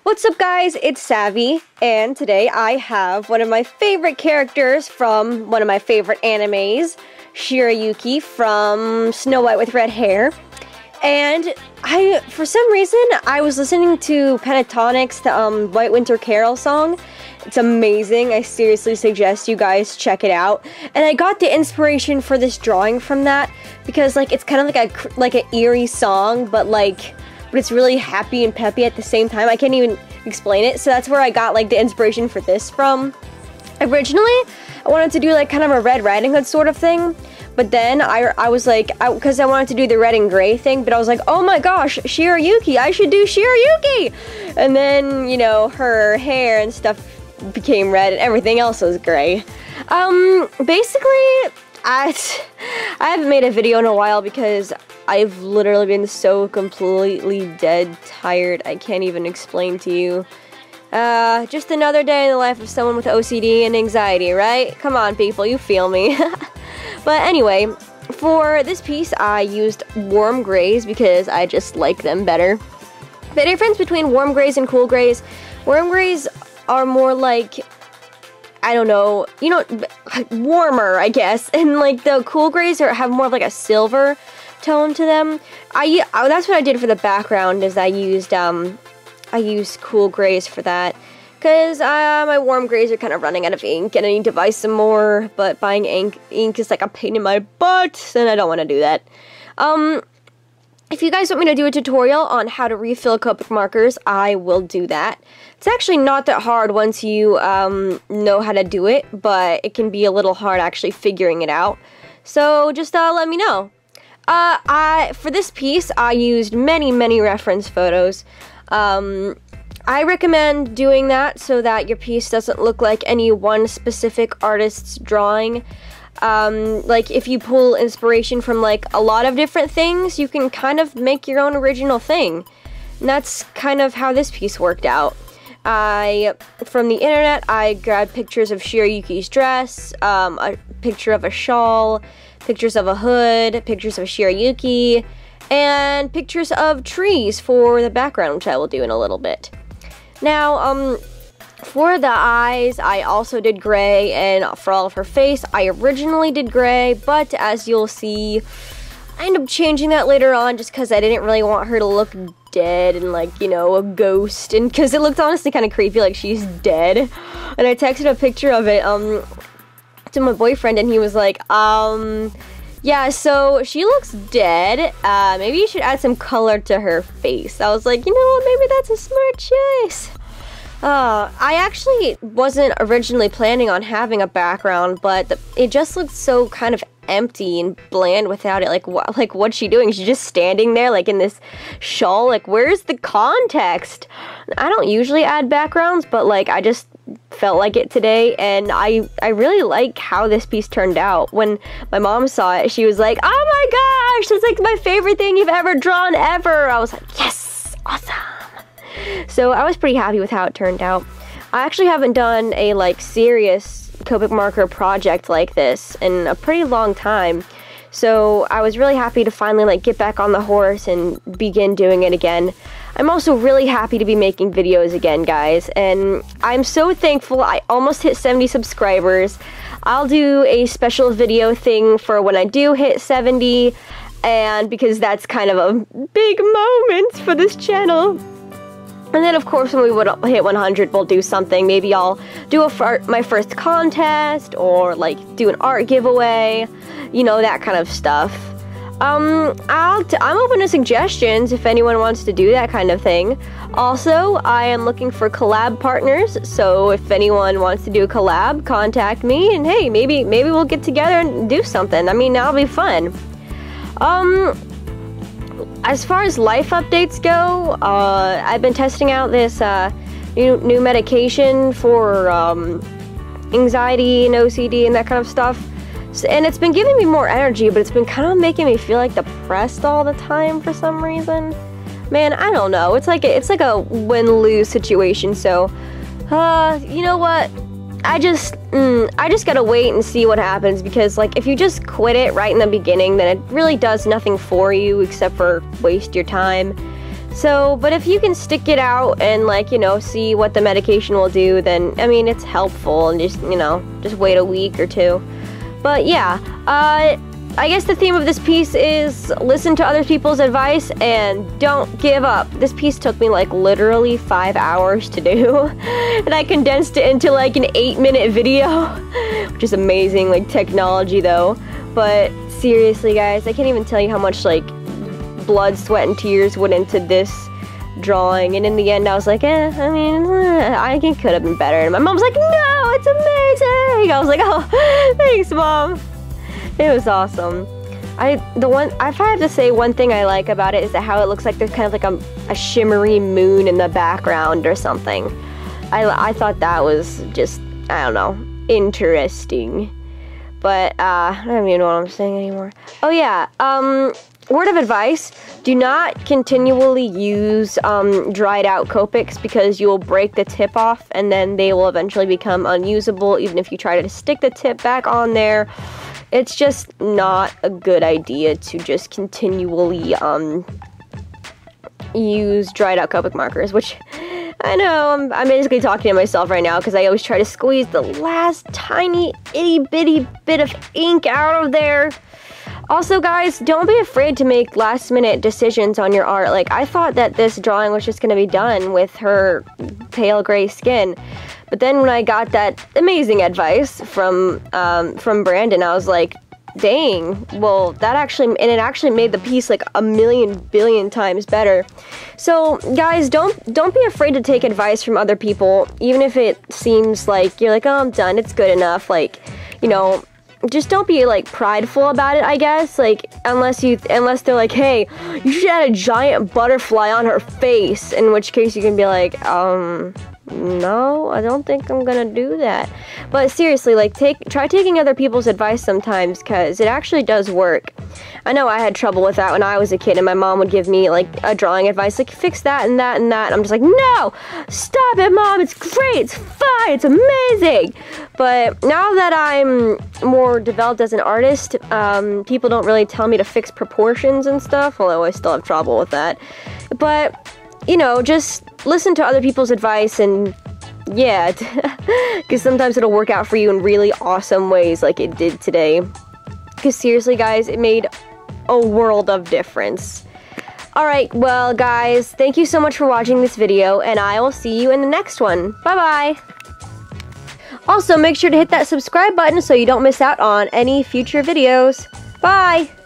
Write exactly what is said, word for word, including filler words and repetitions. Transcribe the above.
What's up, guys? It's Savvy, and today I have one of my favorite characters from one of my favorite animes, Shirayuki from Snow White with red hair. And I, for some reason, I was listening to Pentatonic's the um, White Winter Carol song. It's amazing. I seriously suggest you guys check it out. And I got the inspiration for this drawing from that because, like, it's kind of like a like an eerie song, but like. But it's really happy and peppy at the same time. I can't even explain it. So that's where I got like the inspiration for this from. Originally, I wanted to do like kind of a Red Riding Hood sort of thing. But then I, I was like, because I, I wanted to do the red and gray thing. But I was like, oh my gosh, Shirayuki, I should do Shirayuki. And then, you know, her hair and stuff became red and everything else was gray. Um, basically, I, I haven't made a video in a while because I've literally been so completely dead tired, I can't even explain to you. Uh, just another day in the life of someone with O C D and anxiety, right? Come on, people, you feel me. But anyway, for this piece, I used warm grays because I just like them better. The difference between warm grays and cool grays, warm grays are more like, I don't know, you know, warmer, I guess. And like the cool grays are, have more of like a silver tone to them. I, I that's what I did for the background, is I used um I used cool grays for that because uh, my warm grays are kind of running out of ink and I need to buy some more, but buying ink ink is like a pain in my butt and I don't want to do that. Um if you guys want me to do a tutorial on how to refill Copic markers, I will do that. It's actually not that hard once you um know how to do it, but it can be a little hard actually figuring it out. So just uh, let me know. Uh, I, for this piece, I used many, many reference photos. Um, I recommend doing that so that your piece doesn't look like any one specific artist's drawing. Um, like, if you pull inspiration from, like, a lot of different things, you can kind of make your own original thing. And that's kind of how this piece worked out. I, from the internet, I grabbed pictures of Shirayuki's dress, um, a picture of a shawl, pictures of a hood, pictures of Shirayuki, and pictures of trees for the background, which I will do in a little bit. Now, um, for the eyes, I also did gray, and for all of her face, I originally did gray, but as you'll see, I ended up changing that later on just because I didn't really want her to look dead and, like, you know, a ghost, and because it looked honestly kind of creepy, like she's dead. And I texted a picture of it, um, to my boyfriend, and he was like, um, yeah, so she looks dead, uh, maybe you should add some color to her face. I was like, you know what, maybe that's a smart choice. Uh, I actually wasn't originally planning on having a background, but the, it just looked so kind of empty and bland without it. Like, what, like, what's she doing? She's just standing there, like, in this shawl. Like, where's the context? I don't usually add backgrounds, but, like, I just felt like it today, and I, I really like how this piece turned out. When my mom saw it, she was like, oh my gosh, that's, like, my favorite thing you've ever drawn ever. I was like, yes, awesome. So I was pretty happy with how it turned out. I actually haven't done a, like, serious Copic marker project like this in a pretty long time, so I was really happy to finally, like, get back on the horse and begin doing it again. I'm also really happy to be making videos again, guys, and I'm so thankful I almost hit seventy subscribers. I'll do a special video thing for when I do hit seventy, and because that's kind of a big moment for this channel. And then, of course, when we would hit one hundred, we'll do something. Maybe I'll do a fir my first contest, or, like, do an art giveaway, you know, that kind of stuff. Um, I'll t I'm open to suggestions if anyone wants to do that kind of thing. Also, I am looking for collab partners, so if anyone wants to do a collab, contact me, and hey, maybe, maybe we'll get together and do something. I mean, that'll be fun. Um... As far as life updates go, uh, I've been testing out this uh, new, new medication for um, anxiety and O C D and that kind of stuff. So, and it's been giving me more energy, but it's been kind of making me feel like depressed all the time for some reason. Man, I don't know. It's like a, it's like a win-lose situation. So, uh, you know what? I just, mm, I just gotta wait and see what happens, because, like, if you just quit it right in the beginning, then it really does nothing for you except for waste your time. So, but if you can stick it out and, like, you know, see what the medication will do, then, I mean, it's helpful, and just, you know, just wait a week or two. But yeah, uh, I guess the theme of this piece is listen to other people's advice and don't give up. This piece took me, like, literally five hours to do, and I condensed it into, like, an eight minute video, which is amazing, like, technology, though. But seriously, guys, I can't even tell you how much, like, blood, sweat, and tears went into this drawing, and in the end I was like, eh, I mean, eh, I think it could have been better, and my mom's like, no, it's amazing. I was like, oh, thanks, Mom. It was awesome. I the one if I have to say one thing I like about it is that how it looks like there's kind of like a, a shimmery moon in the background or something. I, I thought that was just, I don't know, interesting. But uh, I don't even know what I'm saying anymore. Oh yeah, um, word of advice, do not continually use um, dried out copics because you will break the tip off and then they will eventually become unusable even if you try to stick the tip back on there. It's just not a good idea to just continually um, use dried out copic markers, which I know I'm, I'm basically talking to myself right now because I always try to squeeze the last tiny itty bitty bit of ink out of there. Also, guys, don't be afraid to make last minute decisions on your art. Like, I thought that this drawing was just going to be done with her pale gray skin. But then when I got that amazing advice from um, from Brandon, I was like, dang, well, that actually, and it actually made the piece like a million billion times better. So, guys, don't don't be afraid to take advice from other people, even if it seems like you're like, oh, I'm done, it's good enough. Like, you know, just don't be like prideful about it, I guess. Like, unless you, unless they're like, hey, you should add a giant butterfly on her face, in which case you can be like, um, no, I don't think I'm gonna do that. But seriously, like, take try taking other people's advice sometimes, because it actually does work. I know I had trouble with that when I was a kid, and my mom would give me like a drawing advice, like, fix that and that and that, and I'm just like, no, stop it, Mom, it's great, it's fine, it's amazing. But now that I'm more developed as an artist, um, people don't really tell me to fix proportions and stuff, although I still have trouble with that. But, you know, just listen to other people's advice, and yeah, because sometimes it'll work out for you in really awesome ways like it did today. Because seriously, guys, it made a world of difference. Alright, well, guys, thank you so much for watching this video, and I will see you in the next one. Bye-bye! Also, make sure to hit that subscribe button so you don't miss out on any future videos. Bye!